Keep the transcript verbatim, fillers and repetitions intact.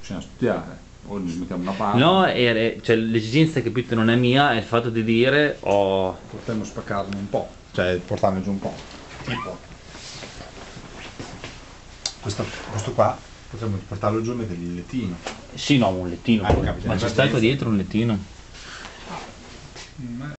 Bisogna studiare, o ci mettiamo una parte. No, è- cioè, l'esigenza, capito, non è mia, è il fatto di dire oh, Potremmo spaccarne un po', cioè portarne giù un po'. Un po'. Questo, questo qua potremmo portarlo giù e mettergli il lettino. sì, no, un lettino Ah, poi. capita, Ma ci in sta qua emergenza. dietro un lettino? Mm,